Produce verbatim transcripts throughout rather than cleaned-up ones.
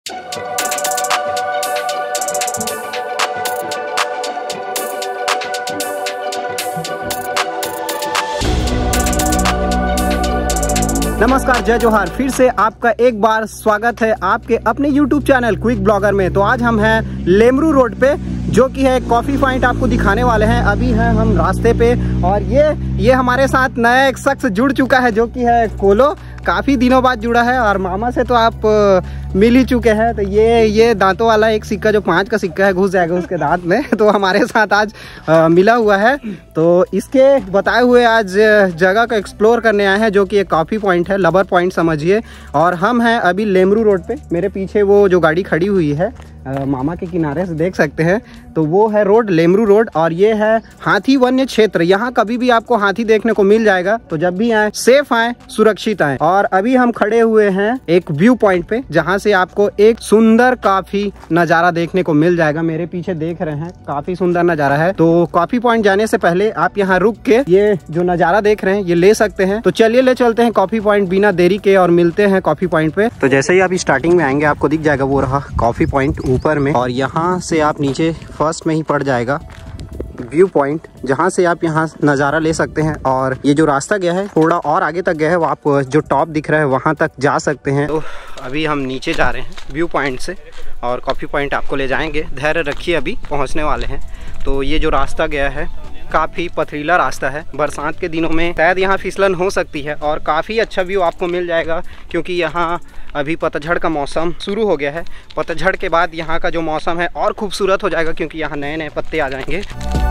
नमस्कार, जय जोहार। फिर से आपका एक बार स्वागत है आपके अपने यूट्यूब चैनल क्विक ब्लॉगर में। तो आज हम हैं लेमरू रोड पे, जो कि है कॉफ़ी पॉइंट, आपको दिखाने वाले हैं। अभी हैं हम रास्ते पे और ये ये हमारे साथ नया एक शख्स जुड़ चुका है, जो कि है कोलो। काफ़ी दिनों बाद जुड़ा है और मामा से तो आप मिल ही चुके हैं। तो ये ये दांतों वाला एक सिक्का, जो पाँच का सिक्का है, घुस जाएगा उसके दांत में। तो हमारे साथ आज आ, मिला हुआ है। तो इसके बताए हुए आज जगह को एक्सप्लोर करने आए हैं, जो कि एक कॉफ़ी पॉइंट है, लवर पॉइंट समझिए। और हम हैं अभी लेमरू रोड पे। मेरे पीछे वो जो गाड़ी खड़ी हुई है आ, मामा के किनारे से देख सकते हैं, तो वो है रोड, लेमरू रोड। और ये है हाथी वन्य क्षेत्र। यहाँ कभी भी आपको हाथी देखने को मिल जाएगा। तो जब भी आए, सेफ आए, सुरक्षित आए। और अभी हम खड़े हुए हैं एक व्यू पॉइंट पे, जहाँ से आपको एक सुंदर काफी नजारा देखने को मिल जाएगा। मेरे पीछे देख रहे हैं, काफी सुंदर नजारा है। तो कॉफी पॉइंट जाने से पहले आप यहाँ रुक के ये जो नजारा देख रहे हैं ये ले सकते हैं। तो चलिए ले चलते हैं कॉफी पॉइंट बिना देरी के और मिलते हैं कॉफी पॉइंट पे। तो जैसे ही आप स्टार्टिंग में आएंगे, आपको दिख जाएगा वो रहा कॉफी पॉइंट ऊपर में। और यहाँ से आप नीचे फर्स्ट में ही पड़ जाएगा व्यू पॉइंट, जहाँ से आप यहाँ नज़ारा ले सकते हैं। और ये जो रास्ता गया है थोड़ा और आगे तक गया है, वो आप जो टॉप दिख रहा है वहाँ तक जा सकते हैं। तो अभी हम नीचे जा रहे हैं व्यू पॉइंट से और कॉफ़ी पॉइंट आपको ले जाएंगे। धैर्य रखिए, अभी पहुँचने वाले हैं। तो ये जो रास्ता गया है काफ़ी पथरीला रास्ता है। बरसात के दिनों में शायद यहाँ फिसलन हो सकती है और काफ़ी अच्छा व्यू आपको मिल जाएगा, क्योंकि यहाँ अभी पतझड़ का मौसम शुरू हो गया है। पतझड़ के बाद यहाँ का जो मौसम है और खूबसूरत हो जाएगा, क्योंकि यहाँ नए नए पत्ते आ जाएंगे।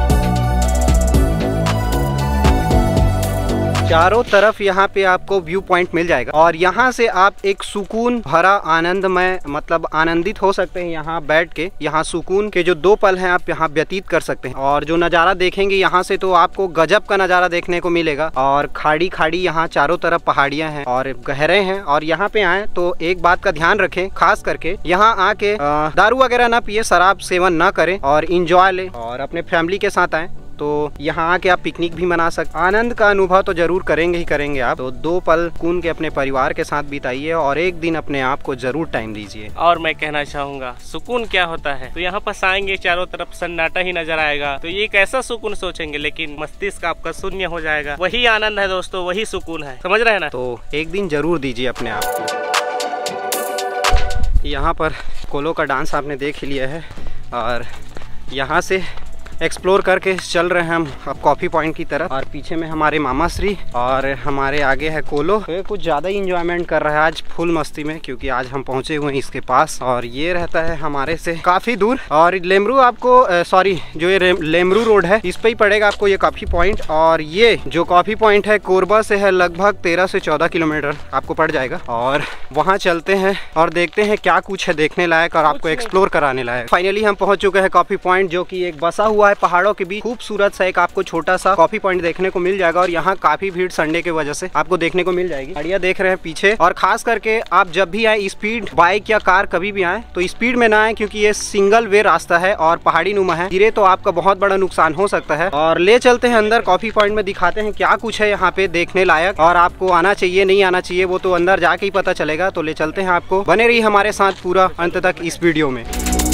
चारों तरफ यहाँ पे आपको व्यू पॉइंट मिल जाएगा और यहाँ से आप एक सुकून भरा आनंदमय, मतलब आनंदित हो सकते हैं यहाँ बैठ के। यहाँ सुकून के जो दो पल हैं आप यहाँ व्यतीत कर सकते हैं। और जो नज़ारा देखेंगे यहाँ से, तो आपको गजब का नज़ारा देखने को मिलेगा। और खाड़ी खाड़ी यहाँ चारों तरफ पहाड़ियाँ हैं और गहरे हैं। और यहाँ पे आए तो एक बात का ध्यान रखें, खास करके यहाँ आके दारू वगैरह ना पिए, शराब सेवन ना करें और इंजॉय लें। और अपने फैमिली के साथ आए तो यहाँ आके आप पिकनिक भी मना सकते। आनंद का अनुभव तो जरूर करेंगे ही करेंगे आप। तो दो पल सुकून के अपने परिवार के साथ बिताइए और एक दिन अपने आप को जरूर टाइम दीजिए। और मैं कहना चाहूँगा सुकून क्या होता है। तो यहाँ पास आएंगे, चारों तरफ सन्नाटा ही नजर आएगा, तो ये कैसा सुकून सोचेंगे, लेकिन मस्तिष्क आपका शून्य हो जाएगा। वही आनंद है दोस्तों, वही सुकून है, समझ रहे हैं ना। तो एक दिन जरूर दीजिए अपने आप को। यहाँ पर कोलो का डांस आपने देख लिया है और यहाँ से एक्सप्लोर करके चल रहे हैं हम अब कॉफ़ी पॉइंट की तरफ। और पीछे में हमारे मामा श्री और हमारे आगे है कोलो। तो कुछ ज़्यादा ही इंजॉयमेंट कर रहा है आज, फुल मस्ती में, क्योंकि आज हम पहुँचे हुए हैं इसके पास। और ये रहता है हमारे से काफ़ी दूर। और लेमरू आपको सॉरी जो ये लेमरू रोड है, इस पर ही पड़ेगा आपको ये कॉफ़ी पॉइंट। और ये जो कॉफ़ी पॉइंट है कोरबा से है लगभग तेरह से चौदह किलोमीटर आपको पड़ जाएगा। और वहाँ चलते हैं और देखते हैं क्या कुछ है देखने लायक और आपको एक्सप्लोर कराने लायक। फाइनली हम पहुँच चुके हैं कॉफ़ी पॉइंट, जो कि एक बसा हुआ पहाड़ों के बीच खूबसूरत सा एक आपको छोटा सा कॉफी पॉइंट देखने को मिल जाएगा। और यहाँ काफी भीड़ संडे की वजह से आपको देखने को मिल जाएगी। गाड़ियाँ देख रहे हैं पीछे। और खास करके आप जब भी आए, स्पीड बाइक या कार कभी भी आए तो स्पीड में ना आए, क्योंकि ये सिंगल वे रास्ता है और पहाड़ी नुमा है। गिरे तो आपका बहुत बड़ा नुकसान हो सकता है। और ले चलते हैं अंदर कॉफी पॉइंट में, दिखाते हैं क्या कुछ है यहाँ पे देखने लायक। और आपको आना चाहिए नहीं आना चाहिए वो तो अंदर जाके ही पता चलेगा। तो ले चलते हैं आपको, बने रहिए हमारे साथ पूरा अंत तक इस वीडियो में।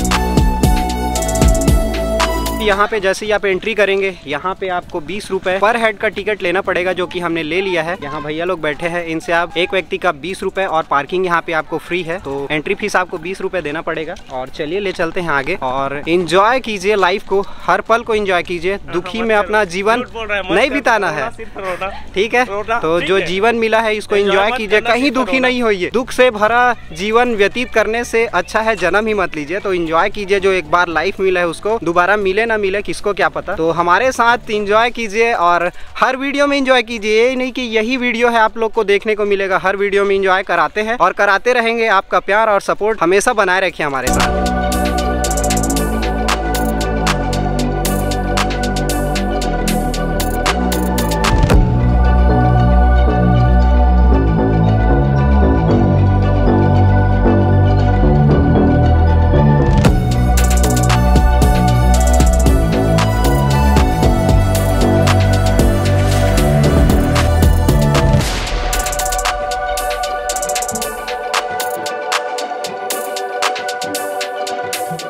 यहाँ पे जैसे ही आप एंट्री करेंगे, यहाँ पे आपको बीस रुपए पर हेड का टिकट लेना पड़ेगा, जो कि हमने ले लिया है। यहाँ भैया लोग बैठे हैं, इनसे आप एक व्यक्ति का बीस रुपए और पार्किंग यहाँ पे आपको फ्री है। तो एंट्री फीस आपको बीस रुपए देना पड़ेगा। और चलिए ले चलते हैं आगे और एंजॉय कीजिए लाइफ को, हर पल को एंजॉय कीजिए। दुखी में अपना जीवन नहीं बिताना है, ठीक है। तो जो जीवन मिला है इसको एंजॉय कीजिए, कहीं दुखी नहीं होइए। दुख से भरा जीवन व्यतीत करने से अच्छा है जन्म ही मत लीजिए। तो एंजॉय कीजिए, जो एक बार लाइफ मिला है उसको दोबारा मिले ना मिले किसको क्या पता। तो हमारे साथ एंजॉय कीजिए और हर वीडियो में एंजॉय कीजिए। ये नहीं कि यही वीडियो है आप लोग को देखने को मिलेगा, हर वीडियो में एंजॉय कराते हैं और कराते रहेंगे। आपका प्यार और सपोर्ट हमेशा बनाए रखिए हमारे साथ।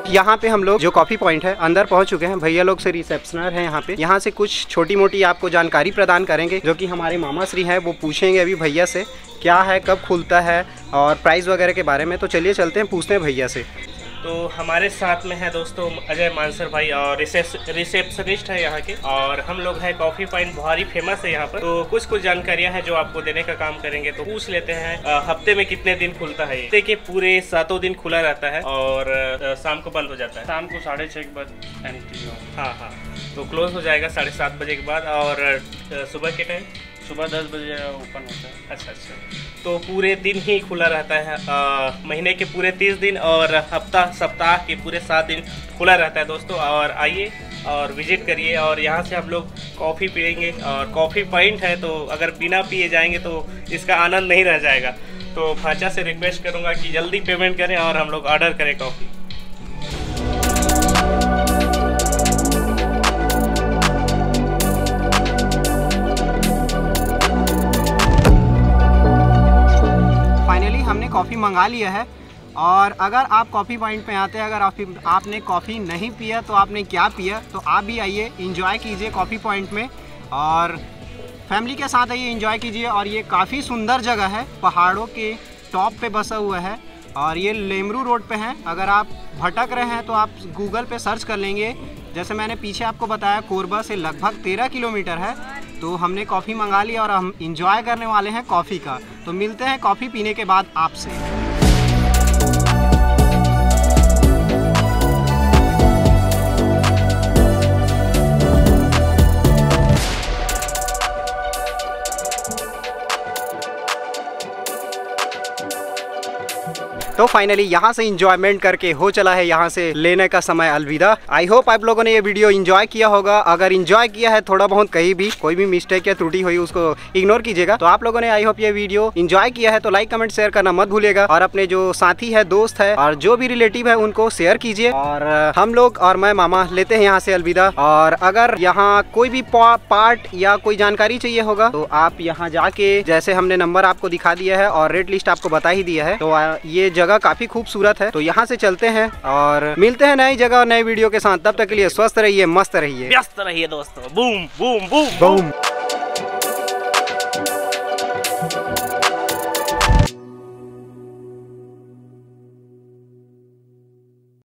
यहाँ पे हम लोग जो कॉफी पॉइंट है अंदर पहुँच चुके हैं। भैया लोग से रिसेप्शनर है यहाँ पे। यहाँ से कुछ छोटी मोटी आपको जानकारी प्रदान करेंगे, जो कि हमारे मामा श्री है वो पूछेंगे अभी भैया से क्या है, कब खुलता है और प्राइस वगैरह के बारे में। तो चलिए चलते हैं, पूछते हैं भैया से। तो हमारे साथ में है दोस्तों अजय मानसर भाई और रिसेप्शनिस्ट है यहाँ के, और हम लोग हैं कॉफ़ी पॉइंट भारी फेमस है यहाँ पर। तो कुछ कुछ जानकारियाँ हैं जो आपको देने का काम करेंगे। तो पूछ लेते हैं आ, हफ्ते में कितने दिन खुलता है? हफ्ते के पूरे सातों दिन खुला रहता है और आ, शाम को बंद हो जाता है। शाम को साढ़े छः के बाद एंट्री हो। हाँ हाँ, तो क्लोज हो जाएगा साढ़े सात बजे के बाद। और आ, सुबह के टाइम सुबह दस बजे ओपन होता है। अच्छा अच्छा, तो पूरे दिन ही खुला रहता है। आ, महीने के पूरे तीस दिन और हफ्ता सप्ताह के पूरे सात दिन खुला रहता है दोस्तों। और आइए और विजिट करिए, और यहाँ से हम लोग कॉफ़ी पियेंगे। और कॉफ़ी पॉइंट है तो अगर बिना पिए जाएंगे तो इसका आनंद नहीं रह जाएगा। तो भाचा से रिक्वेस्ट करूँगा कि जल्दी पेमेंट करें और हम लोग ऑर्डर करें कॉफ़ी। हमने कॉफ़ी मंगा लिया है। और अगर आप कॉफ़ी पॉइंट पे आते हैं, अगर आप आपने कॉफ़ी नहीं पिया तो आपने क्या पिया, तो आप भी आइए एंजॉय कीजिए कॉफ़ी पॉइंट में, और फैमिली के साथ आइए एंजॉय कीजिए। और ये काफ़ी सुंदर जगह है, पहाड़ों के टॉप पे बसा हुआ है, और ये लेमरू रोड पे है। अगर आप भटक रहे हैं तो आप गूगल पे सर्च कर लेंगे। जैसे मैंने पीछे आपको बताया, कोरबा से लगभग तेरह किलोमीटर है। तो हमने कॉफ़ी मंगा ली और हम इंजॉय करने वाले हैं कॉफ़ी का। तो मिलते हैं कॉफ़ी पीने के बाद आपसे। तो फाइनली यहाँ से इंजॉयमेंट करके हो चला है यहाँ से लेने का समय अलविदा। आई होप आप लोगों ने ये वीडियो इंजॉय किया होगा। अगर इंजॉय किया है, थोड़ा बहुत कहीं भी कोई भी मिस्टेक या त्रुटि हुई उसको इग्नोर कीजिएगा। तो आप लोगों ने आई होप ये वीडियो इंजॉय किया है, तो लाइक कमेंट शेयर करना मत भूलिएगा। और अपने जो साथी है, दोस्त है और जो भी रिलेटिव है उनको शेयर कीजिए। और हम लोग और मैं मामा लेते हैं यहाँ से अलविदा। और अगर यहाँ कोई भी पार्ट या कोई जानकारी चाहिए होगा तो आप यहाँ जाके, जैसे हमने नंबर आपको दिखा दिया है और रेट लिस्ट आपको बता ही दिया है, तो ये जगह काफी खूबसूरत है। तो यहाँ से चलते हैं और मिलते हैं नई जगह और नए वीडियो के साथ। तब तक के लिए स्वस्थ रहिए, मस्त रहिए, व्यस्त रहिए दोस्तों। Boom boom boom boom.